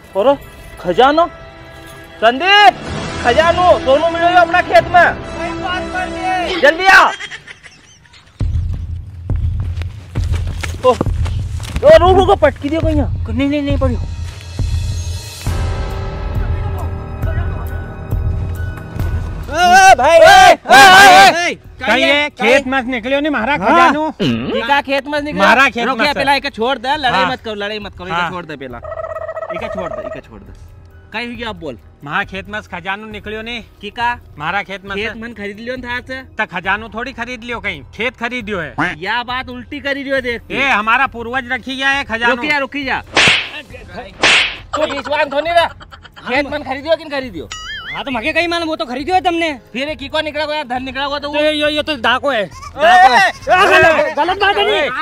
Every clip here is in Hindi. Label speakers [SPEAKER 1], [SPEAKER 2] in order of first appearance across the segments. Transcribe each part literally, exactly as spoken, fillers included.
[SPEAKER 1] और खजानो संदीप, खजानो सोनू मिलो अपना खेत में, जल्दी आ। ओ, ओ रुक रुको, पटकी दियो कहीं। नहीं नहीं नहीं पड़ी। भाई
[SPEAKER 2] कहीं है खेत मत निकलियो नहीं महारा खजानो।
[SPEAKER 1] का खेत मत निकलियो
[SPEAKER 2] महारा खेत मत
[SPEAKER 1] पहला एक छोड़ दे, लड़ाई मत करो, लड़ाई मत करो,
[SPEAKER 2] हाँ।
[SPEAKER 1] छोड़ दे पहला, एक छोड़ दे, एक छोड़ दे। कहीं हुई आप बोल।
[SPEAKER 2] महा खेत में खजानो निकलियो नहीं
[SPEAKER 1] की का
[SPEAKER 2] महारा खेत में
[SPEAKER 1] खेत मन खरीद लियो था से
[SPEAKER 2] त खजानो थोड़ी खरीद लियो, कहीं खेत खरीदियो है।
[SPEAKER 1] या बात उल्टी करी रियो देख।
[SPEAKER 2] ए हमारा पूर्वज रखी गया है खजानो।
[SPEAKER 1] रुकी जा रुकी जा, तो बीचवान थोड़ी रहा। खेत मन खरीदियो कि खरीदियो?
[SPEAKER 3] हाँ तो मगे कहीं मालूम, वो तो खरीदियो है तुमने।
[SPEAKER 1] फिर की को निकला यार, धन निकला हुआ तो वो
[SPEAKER 3] ये ये तो डाको है।
[SPEAKER 1] गलत बात है नहीं,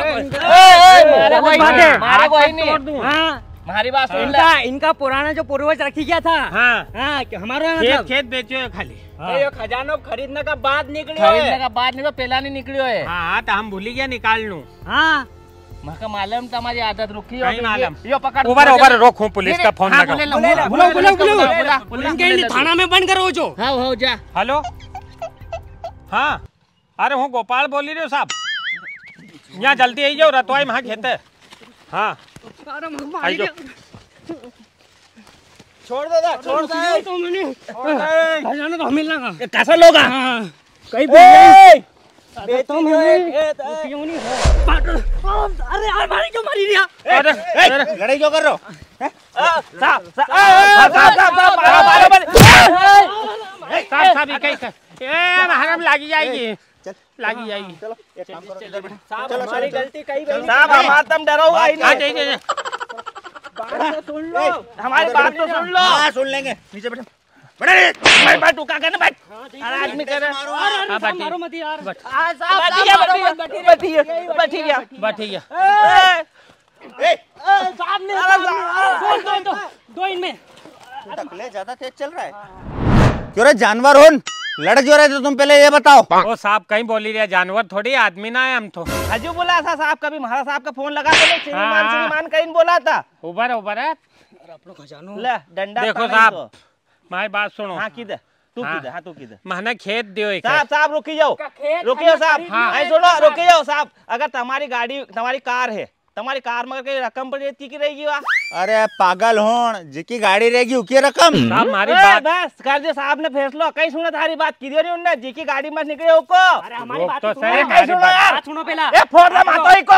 [SPEAKER 1] मारा कोई नहीं। हाँ हमारी बात सुन ले।
[SPEAKER 3] इनका इनका पुराना जो पूर्वज रखी गया था।
[SPEAKER 2] हाँ
[SPEAKER 3] हाँ हमारा
[SPEAKER 2] खेत खेत बेचो है खाली।
[SPEAKER 3] ये खजानो खरीदने का बाद निकलियो
[SPEAKER 1] खरीदने
[SPEAKER 3] है।
[SPEAKER 1] का बाद निकलो, पहला नहीं निकलियो है।
[SPEAKER 2] हाँ तो हम भूली गया निकाल लूं।
[SPEAKER 3] हाँ
[SPEAKER 1] मका मालूम तुम्हारी आदत रुकी
[SPEAKER 2] कहीं मालूम।
[SPEAKER 1] यो पकड़
[SPEAKER 2] ऊपर ऊपर रोको, पुलिस का फोन लगाओ।
[SPEAKER 3] बुलाओ बुलाओ बुलाओ, इनके थाना में बंद करो जो।
[SPEAKER 1] हाँ हो जा।
[SPEAKER 2] हेलो हाँ, अरे हूँ गोपाल बोली रहे हो साहब, यहाँ जल्दी आई जाओ, रतवाई वहाँ खेत है। हाँ आई जाओ।
[SPEAKER 1] छोड़ दे, छोड़ दे
[SPEAKER 3] तो मैंने खजाना तो हमें लगा।
[SPEAKER 1] कैसा लोग
[SPEAKER 3] कहीं अरे तो मैंने क्यों नहीं हो? अरे यार मारी क्यों मारी दिया?
[SPEAKER 2] अरे
[SPEAKER 1] लड़ाई क्यों कर रहे हो? साहब
[SPEAKER 2] साहब साहब इकाई का ए हरम लागी जाएगी, लागी जाएगी।
[SPEAKER 1] चलो एक काम करो, इधर बैठो।
[SPEAKER 3] साहब हमारी गलती कहीं गई।
[SPEAKER 1] साहब हमारा तुम डरो हुआ ही
[SPEAKER 2] हाँ
[SPEAKER 1] नहीं।
[SPEAKER 2] जाइए,
[SPEAKER 3] बात तो सुन लो,
[SPEAKER 1] हमारी बात तो सुन लो। हाँ सुन लेंगे, नीचे बैठो। बैठ बैठ, टूका करना बैठ। आदमी कर रहा है।
[SPEAKER 2] हाँ बैठिए,
[SPEAKER 3] मारो मत यार।
[SPEAKER 1] बैठिए बैठिए बैठिए
[SPEAKER 2] बैठिए।
[SPEAKER 3] साहब ने दो दो दो दो इनमें
[SPEAKER 1] टकले ज्यादा तेज चल रहा है। क्यों रे जानवर हो, लड़ क्यों रहे थे तुम, पहले ये बताओ।
[SPEAKER 2] ओ साहब कहीं बोली रहे, जानवर थोड़ी आदमी ना है हम तो।
[SPEAKER 1] हजू बोला था साहब, कभी महाराज साहब का फोन लगा तो श्रीमान श्रीमान कहीं बोला था।
[SPEAKER 2] ऊपर ऊपर है
[SPEAKER 3] अपना खजानो।
[SPEAKER 1] ले डंडा
[SPEAKER 2] देखो साहब, मारी बात सुनो।
[SPEAKER 1] हाँ किधर तू
[SPEAKER 2] हाँ।
[SPEAKER 1] किधर हाँ तू किधर
[SPEAKER 2] महना खेत दियो एक
[SPEAKER 1] साहब साहब रुकी जाओ,
[SPEAKER 3] खेत
[SPEAKER 1] रुकी जाओ साहब।
[SPEAKER 3] हाँ।
[SPEAKER 1] हाँ सुनो रुकी जाओ साहब, अगर तुम्हारी गाड़ी तुम्हारी कार है, तुम्हारी कार में कोई रकम पड़ जाती की रहेगी वहाँ?
[SPEAKER 4] अरे पागल होन, जिकी गाड़ी रहेगी उकी रकम।
[SPEAKER 2] साहब हमारी
[SPEAKER 1] ए,
[SPEAKER 2] बात
[SPEAKER 1] बस कर दियो साहब ने फैसला, कहीं सुना थारी बात की नहीं उनने, जी की गाड़ी में निकले उको।
[SPEAKER 3] अरे हमारी
[SPEAKER 2] रोक
[SPEAKER 3] बात
[SPEAKER 2] तो
[SPEAKER 3] तो
[SPEAKER 2] सही,
[SPEAKER 3] सुनो।
[SPEAKER 2] हमारी
[SPEAKER 1] सुनो
[SPEAKER 2] बात।
[SPEAKER 1] यार।
[SPEAKER 3] बात सुनो पहला।
[SPEAKER 1] ए फोड़ दे मातो ही को।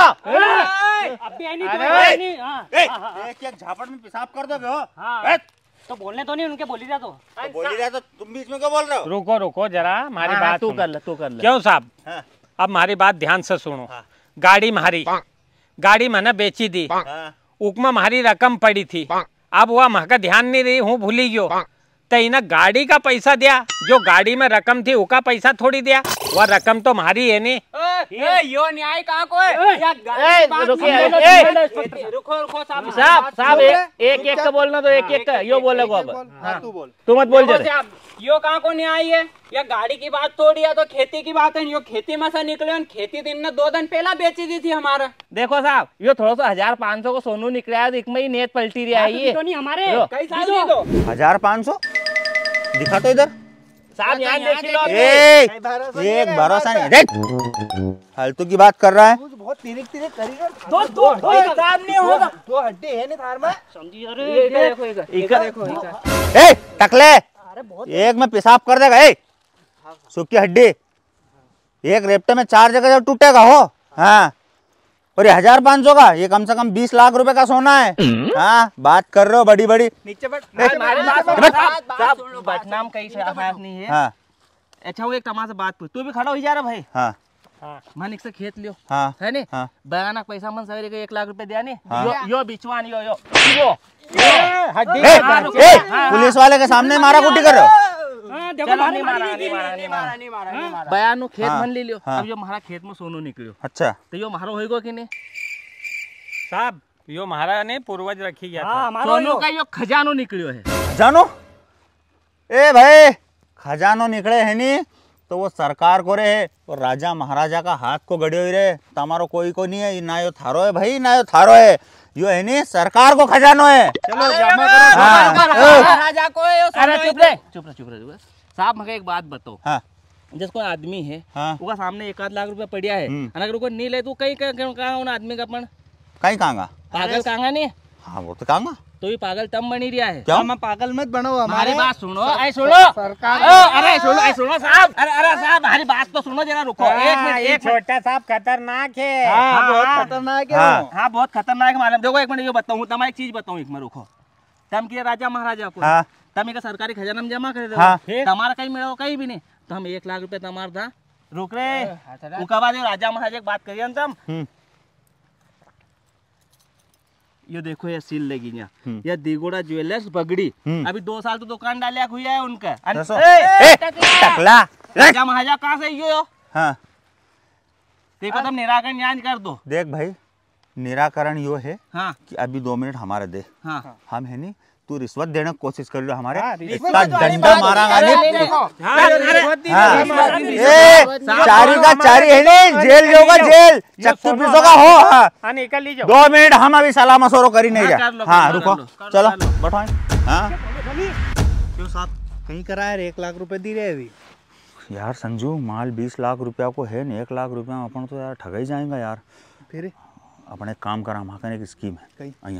[SPEAKER 3] अब भी आई नहीं तो
[SPEAKER 1] अरे,
[SPEAKER 3] आई नहीं। हाँ,
[SPEAKER 4] ए,
[SPEAKER 3] हाँ, हाँ,
[SPEAKER 4] एक एक झापड़ में पेशाब कर दोगे हो।
[SPEAKER 3] हाँ।
[SPEAKER 4] ए,
[SPEAKER 3] तो बोलने तो नहीं, उनके बोली रहा तो।
[SPEAKER 4] तो बोल ही रहा तो तुम बीच में क्यों बोल रहे हो?
[SPEAKER 2] रुको रुको जरा, हमारी
[SPEAKER 1] हाँ,
[SPEAKER 2] बात
[SPEAKER 1] तू
[SPEAKER 2] सुनो।
[SPEAKER 1] कर ले तू कर ले।
[SPEAKER 2] क्यों साहब,
[SPEAKER 4] हाँ।
[SPEAKER 2] अब हमारी बात ध्यान से सुनो। गाड़ी हमारी, गाड़ी मैंने बेची दी,
[SPEAKER 4] हाँ।
[SPEAKER 2] उकमा हमारी रकम पड़ी थी। अब वह महका ध्यान नहीं रही हूँ, भूली गयो तो इन्हें गाड़ी का पैसा दिया, जो गाड़ी में रकम थी उसका पैसा थोड़ी दिया, वह रकम तो हमारी है नहीं।
[SPEAKER 3] ए, यो न्याय कहाँ को है? या गाड़ी
[SPEAKER 1] ए,
[SPEAKER 3] की बात
[SPEAKER 1] रुकिए,
[SPEAKER 3] समझ लो,
[SPEAKER 1] ए,
[SPEAKER 3] समझ लो, रुको रुको साहब
[SPEAKER 1] साहब साहब एक एक एक का बोलना तो एक एक का यो बोलेगो अब।
[SPEAKER 4] हाँ, तू बोल।
[SPEAKER 1] तू मत बोल
[SPEAKER 3] देखो
[SPEAKER 1] जरा।
[SPEAKER 3] साहब, यो कहाँ को न्याय है? या गाड़ी की बात थोड़ी है, तो खेती की बात है। यो खेती में से निकले और खेती दिन ने दो दिन पहला बेची दी थी हमारा।
[SPEAKER 1] देखो साहब, यो थोड़ा सा हजार पाँच सौ को सोनू निकला है, एक में ही नेत पलटी रही है ये।
[SPEAKER 3] तो नहीं हमारे
[SPEAKER 1] लो।
[SPEAKER 3] कई साल नहीं दो।
[SPEAKER 4] हजार पाँच सौ दिखा तो इधर।
[SPEAKER 1] साहब यहाँ देख लो।
[SPEAKER 4] एक एक भरोसा नहीं, देख फालतू की बात कर रहा है।
[SPEAKER 1] बहुत तिरिक तिरिक करी रे।
[SPEAKER 3] दो दो दो
[SPEAKER 1] सामने होगा, दो हड्डी है नहीं थार में।
[SPEAKER 3] समझी?
[SPEAKER 1] ये
[SPEAKER 3] अरे
[SPEAKER 1] देखो इका देखो इका।
[SPEAKER 4] ए टकले, एक में पेशाब कर देगा। ए सूखी हड्डी, एक रेपटे में चार जगह जब टूटेगा हो। हाँ, और ये हजार पाँच सौ का, ये कम से कम बीस लाख रुपए का सोना है। हाँ, बात कर रहे हो बड़ी बड़ी।
[SPEAKER 1] नीचे बैठ। हमारी बात
[SPEAKER 4] बैठ।
[SPEAKER 1] साहब बदनाम कहीं से आवाज नहीं है।
[SPEAKER 4] हाँ
[SPEAKER 1] अच्छा वो एक तमाशा बात पूछ, तू भी खड़ा हो जा रहा भाई।
[SPEAKER 4] हाँ
[SPEAKER 1] मन एक से खेत लियो
[SPEAKER 4] हाँ
[SPEAKER 1] है नी,
[SPEAKER 4] हाँ।
[SPEAKER 1] बयाना पैसा मन सवेरे के एक लाख रुपए दिया नी।
[SPEAKER 4] हाँ।
[SPEAKER 1] यो यो बिचवान यो यो यो हड्डी।
[SPEAKER 4] ए, ए, पुलिस वाले के सामने मारा कुटी कर रहे हो।
[SPEAKER 3] हाँ, देखो
[SPEAKER 1] चलो,
[SPEAKER 3] मारी
[SPEAKER 1] नहीं
[SPEAKER 3] मारी
[SPEAKER 1] मारा,
[SPEAKER 3] नहीं
[SPEAKER 1] नहीं मारा, नहीं मारा।
[SPEAKER 3] नहीं मारा नहीं मारा।
[SPEAKER 1] बयानो खेत
[SPEAKER 4] हाँ,
[SPEAKER 1] मन ले लियो।
[SPEAKER 4] हाँ।
[SPEAKER 1] अब यो हमारा खेत में सोनू निकलियो
[SPEAKER 4] अच्छा,
[SPEAKER 1] तो यो मारो होएगो कि नहीं?
[SPEAKER 2] साहब यो महाराज ने पूर्वज रखी गया
[SPEAKER 3] हाँ,
[SPEAKER 2] था।
[SPEAKER 3] हमारा
[SPEAKER 1] सोनू
[SPEAKER 3] यो।
[SPEAKER 1] का यो खजानो निकलियो है।
[SPEAKER 4] जानो ए भाई, खजानो निकले है नी तो वो सरकार को रे और राजा महाराजा का हाथ को गड़े हुई रे, तमारो कोई को नहीं है, ना यो थारो है भाई, ना यो थारो है, यो है नहीं सरकार को खजानो है।
[SPEAKER 1] चलो जमा करो
[SPEAKER 4] हाँ।
[SPEAKER 3] राजा को
[SPEAKER 1] अरे चुप रहे चुप रहे चुप रहे साहब, मगर एक बात बताओ,
[SPEAKER 4] हाँ
[SPEAKER 1] जिस कोई आदमी है
[SPEAKER 4] हाँ
[SPEAKER 1] उसका सामने एक आध लाख रुपया पड़ा है,
[SPEAKER 4] हम्म।
[SPEAKER 1] अगर उसको नहीं ले तो कहीं कहाँ उन आदमी का अपन
[SPEAKER 4] कहीं कहाँगा,
[SPEAKER 1] पागल कहाँ नहीं,
[SPEAKER 4] हाँ वो तो कहाँगा,
[SPEAKER 1] तो ये पागल तब बनी रहा है।
[SPEAKER 4] क्यों?
[SPEAKER 5] हम पागल मत बनो,
[SPEAKER 1] हमारी
[SPEAKER 5] हमारे
[SPEAKER 1] बात सुनो, ऐ सुनो
[SPEAKER 5] सरकार
[SPEAKER 1] ओ, अरे सुनो ऐ सुनो साहब, अरे अरे साहब हमारी बात तो सुनो जरा, रुको एक मिनट
[SPEAKER 2] ये
[SPEAKER 1] एक मिनट।
[SPEAKER 2] छोटा साहब खतरनाक है।
[SPEAKER 5] हाँ, बहुत खतरनाक है
[SPEAKER 4] हाँ।
[SPEAKER 5] वो।
[SPEAKER 1] हाँ बहुत खतरनाक है मालूम। देखो एक मिनट ये बताऊँ, तम एक चीज बताऊँ एक मिनट, रुको तम किया राजा महाराजा को,
[SPEAKER 4] हाँ
[SPEAKER 1] तम एक सरकारी खजाना में जमा कर दो,
[SPEAKER 4] हाँ।
[SPEAKER 1] हमारा कहीं मिला कहीं भी नहीं, तो हम एक लाख रुपए तमार था रुक रे, उसके बाद राजा महाराजा की बात करिए हम तम,
[SPEAKER 4] हम्म
[SPEAKER 1] ये देखो ये सील लगी यहाँ,
[SPEAKER 4] हम्म।
[SPEAKER 1] ये दिगोड़ा ज्वेलर्स बगड़ी,
[SPEAKER 4] हम्म।
[SPEAKER 1] अभी दो साल तो दुकान डालिया हुई है उनका। अन-
[SPEAKER 4] दसो।
[SPEAKER 1] ए,
[SPEAKER 4] ए,
[SPEAKER 1] टकला।
[SPEAKER 4] टकला
[SPEAKER 1] राजा महाराजा कहाँ से यो
[SPEAKER 4] हाँ
[SPEAKER 1] देखो तुम निराकरण याद कर दो।
[SPEAKER 4] देख भाई, निराकरण यो है
[SPEAKER 1] हाँ
[SPEAKER 4] कि अभी दो मिनट हमारे दे,
[SPEAKER 1] हाँ
[SPEAKER 4] हम है नहीं, तू रिश्वत देने की कोशिश कर रहे हो हमारे,
[SPEAKER 5] रिश्वत
[SPEAKER 4] इसका
[SPEAKER 5] तो अरे
[SPEAKER 4] डंडा
[SPEAKER 5] बात
[SPEAKER 4] मारा
[SPEAKER 5] अरे
[SPEAKER 4] गाली।
[SPEAKER 5] नहीं, देखो।
[SPEAKER 2] हाँ, रिश्वत दी
[SPEAKER 4] हाँ।
[SPEAKER 2] थी हमारी।
[SPEAKER 4] ए, चारी का चारी है नहीं, जेल जाओगा जेल, चक्की पीसो का हो। हाँ
[SPEAKER 2] हाँ निकल लीजिए।
[SPEAKER 4] दो मिनट हम अभी सलाह मशोरो कर ही नहीं
[SPEAKER 1] हाँ,
[SPEAKER 4] जा।
[SPEAKER 1] कर लो,
[SPEAKER 4] हाँ
[SPEAKER 1] कर लो,
[SPEAKER 4] रुको,
[SPEAKER 1] कर लो,
[SPEAKER 4] चलो
[SPEAKER 1] कर लो।
[SPEAKER 4] बैठो। हाँ
[SPEAKER 5] क्यों साहब कहीं कराया रे, एक लाख रुपए दी रहे अभी।
[SPEAKER 4] यार संजू, माल बीस लाख रुपया को है नहीं, एक लाख रुपया में अपन तो यार ठगा ही जाएगा यार।
[SPEAKER 5] फिर
[SPEAKER 4] अपने काम करा, वहाँ का एक स्कीम है
[SPEAKER 5] कहीं?
[SPEAKER 4] अहिया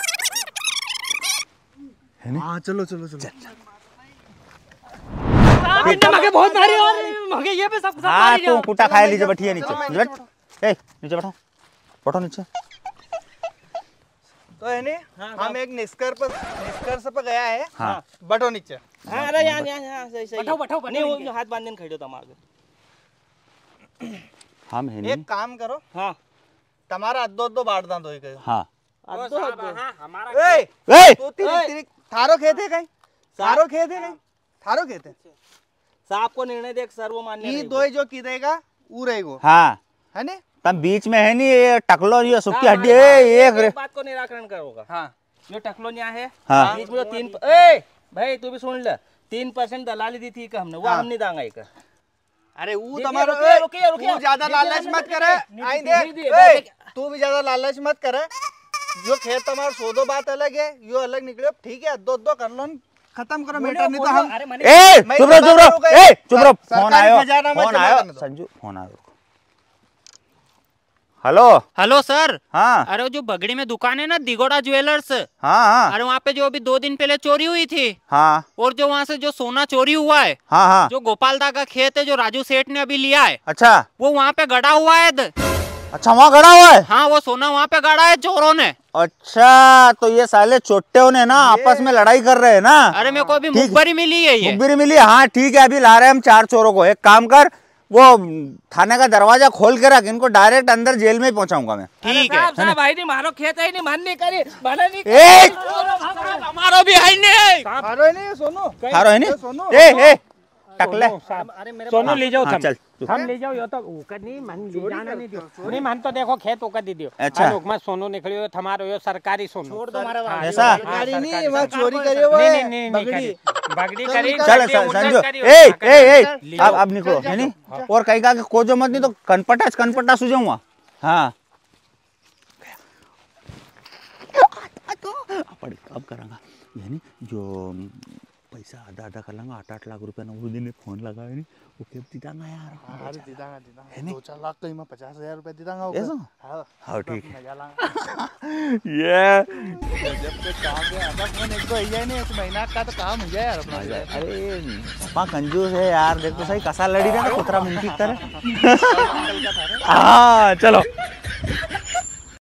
[SPEAKER 4] है नहीं?
[SPEAKER 5] हाँ चलो चलो चलो।
[SPEAKER 3] मगे बहुत मारे और मगे ये पे सब सब
[SPEAKER 4] हाँ
[SPEAKER 3] मारी
[SPEAKER 4] तू
[SPEAKER 3] जाओ।
[SPEAKER 4] कुटा खाए, नीचे बैठिए, नीचे नीचे बैठ, ए नीचे बैठो, बैठो नीचे।
[SPEAKER 5] तो है नहीं, हम एक निष्कर्ष पर निष्कर्ष पर गया है।
[SPEAKER 4] हाँ
[SPEAKER 5] बैठो नीचे।
[SPEAKER 1] हाँ अरे यहाँ यहाँ यहाँ सही सही
[SPEAKER 3] बैठो, बैठो, बैठो
[SPEAKER 1] नहीं
[SPEAKER 3] इनके।
[SPEAKER 1] वो हाथ बांधने खड़े हो तमागे।
[SPEAKER 4] हम है नहीं।
[SPEAKER 5] एक काम करो,
[SPEAKER 1] हाँ
[SPEAKER 5] तुम्हारा अद्दो अद्दो बांट दां दो ही कहो।
[SPEAKER 4] हाँ
[SPEAKER 1] अब तो
[SPEAKER 2] हाँ, हमारा
[SPEAKER 5] ए
[SPEAKER 4] ए
[SPEAKER 5] तू तिरिक तिरिक थारो खेत है कहीं, थारो खेत है कहीं, थारो खेत है।
[SPEAKER 1] साहब को निर्णय देख सर्वमान्य
[SPEAKER 5] ई
[SPEAKER 1] रहेगा।
[SPEAKER 5] दो ही जो की देगा ऊ रहेगो,
[SPEAKER 4] हाँ
[SPEAKER 5] है नहीं?
[SPEAKER 4] तब बीच में है नहीं, ये टकलो ये सुक्की हड्डी है, एक रे-
[SPEAKER 1] एक बात को निराकरण करोगा।
[SPEAKER 5] हाँ
[SPEAKER 1] जो टकलोनिया है
[SPEAKER 4] हाँ।
[SPEAKER 1] बीच में जो तीन ए भाई तू भी सुन ले, तीन परसेंट दलाली दी थी का हमने, वो
[SPEAKER 5] हाँ।
[SPEAKER 1] हम नहीं दांगा एक।
[SPEAKER 5] अरे वो
[SPEAKER 1] दीदी,
[SPEAKER 5] तुम्हारा
[SPEAKER 1] रुकिए,
[SPEAKER 5] ए,
[SPEAKER 1] रुकिए, रुकिए।
[SPEAKER 5] तू ज्यादा
[SPEAKER 1] दीदी,
[SPEAKER 5] लालच
[SPEAKER 1] दीदी,
[SPEAKER 5] मत
[SPEAKER 1] दीदी,
[SPEAKER 5] करे।
[SPEAKER 1] दीदी,
[SPEAKER 5] आई
[SPEAKER 1] दीदी,
[SPEAKER 5] देख
[SPEAKER 1] दीदी,
[SPEAKER 5] ए,
[SPEAKER 1] दीदी।
[SPEAKER 5] तू भी ज्यादा लालच मत करे। जो खेत तुम्हारा सोदो बात अलग है, यो अलग निकले, ठीक है दो दो कर लो, खत्म करो मैटर, नहीं तो हम
[SPEAKER 1] अरे मनी
[SPEAKER 4] ए
[SPEAKER 5] मैं
[SPEAKER 4] चुप रहो, चुप रहो,
[SPEAKER 5] बता
[SPEAKER 4] ए चुप रहो,
[SPEAKER 5] सरकारी
[SPEAKER 4] फोन आयो,
[SPEAKER 5] खजाना में
[SPEAKER 4] फोन
[SPEAKER 5] जमा
[SPEAKER 4] आयो
[SPEAKER 5] करने दो।
[SPEAKER 4] संजू, फोन आयो। हेलो
[SPEAKER 3] हेलो सर,
[SPEAKER 4] हाँ
[SPEAKER 3] अरे वो जो बगड़ी में दुकान है ना दिगोड़ा ज्वेलर्स,
[SPEAKER 4] हाँ हाँ
[SPEAKER 3] अरे वहाँ पे जो अभी दो दिन पहले चोरी हुई थी,
[SPEAKER 4] हाँ
[SPEAKER 3] और जो वहाँ से जो सोना चोरी हुआ है,
[SPEAKER 4] हाँ हाँ
[SPEAKER 3] जो गोपाल दा का खेत है जो राजू सेठ ने अभी लिया है,
[SPEAKER 4] अच्छा
[SPEAKER 3] वो वहाँ पे गड़ा हुआ है द-
[SPEAKER 4] अच्छा, वहाँ खड़ा हुआ है।
[SPEAKER 3] हाँ वो सोना वहाँ पे गड़ा है चोरों ने।
[SPEAKER 4] अच्छा तो ये साले चोट्टे ने ना आपस में लड़ाई कर रहे हैं ना।
[SPEAKER 3] अरे मेरे को अभी
[SPEAKER 4] ठीक।
[SPEAKER 3] मुखबरी मिली है ये।
[SPEAKER 4] मुखबिर मिली, हाँ ठीक है, अभी ला रहे हैं हम चार चोरों को। एक काम कर, वो थाने का दरवाजा खोल के रख, इनको डायरेक्ट अंदर जेल में ही पहुंचाऊंगा मैं।
[SPEAKER 3] ठीक है।
[SPEAKER 1] साहब साहब भाई नहीं मारो, खेत है नहीं, मान नहीं करी, बना नहीं
[SPEAKER 4] ए
[SPEAKER 3] हमारा भी है नहीं।
[SPEAKER 5] थारो है नहीं सोनो,
[SPEAKER 4] हारो है नहीं,
[SPEAKER 5] सोनो।
[SPEAKER 4] ए ए टकले,
[SPEAKER 1] अरे मेरे
[SPEAKER 2] सोनू ले जाओ
[SPEAKER 4] हाँ,
[SPEAKER 2] तुम।
[SPEAKER 4] चल तू।
[SPEAKER 2] हम ले जाओ, यो तो ऊकर नहीं मन ले जाना नहीं दियो, नहीं मन तो देखो खेत ऊकर दे दियो।
[SPEAKER 4] अच्छा।
[SPEAKER 2] हाँ, लोग में सोनू निकलियो, हमारो यो सरकारी सोनू। छोड़ दो हमारा
[SPEAKER 4] ऐसा?
[SPEAKER 5] सरकारी नहीं, वहाँ चोरी करी वो
[SPEAKER 2] नहीं
[SPEAKER 5] है,
[SPEAKER 2] नहीं नहीं नहीं
[SPEAKER 5] बगड़ी।
[SPEAKER 2] करी। बगड़ी करी
[SPEAKER 4] चल
[SPEAKER 2] बगड़ी
[SPEAKER 4] स-
[SPEAKER 2] उन्नत
[SPEAKER 4] संजू,
[SPEAKER 2] करी,
[SPEAKER 4] ए
[SPEAKER 2] उसका
[SPEAKER 4] ए
[SPEAKER 2] करी।
[SPEAKER 4] ए अब अब निकलो है नहीं, और कहीं का कोजो मत, नहीं तो कनपटा कनपटा सुझाऊंगा। हाँ पड़ी अब करांगा, यानी जो पैसा आधा आधा कर लांगा, आठ आठ लाख रुपया ना उस दिन फोन लगाए नहीं, वो केब दीदांगा यार।
[SPEAKER 5] अरे दीदांगा दीदांगा,
[SPEAKER 4] है नहीं?
[SPEAKER 5] दो चार लाख कहीं में पचास हजार रुपए दीदांगा।
[SPEAKER 4] ऐसा?
[SPEAKER 5] हाँ
[SPEAKER 4] हाँ ठीक है।
[SPEAKER 5] मजा लांगा।
[SPEAKER 4] ये
[SPEAKER 5] जब तक काम के आधा फोन एक तो ही है नहीं, इस महीना का तो काम हो जाए यार अपना।
[SPEAKER 4] अरे पापा कंजूस है यार, देख तो सही कसा लड़ी रहा कुतरा मुंह की तरह। हाँ चलो।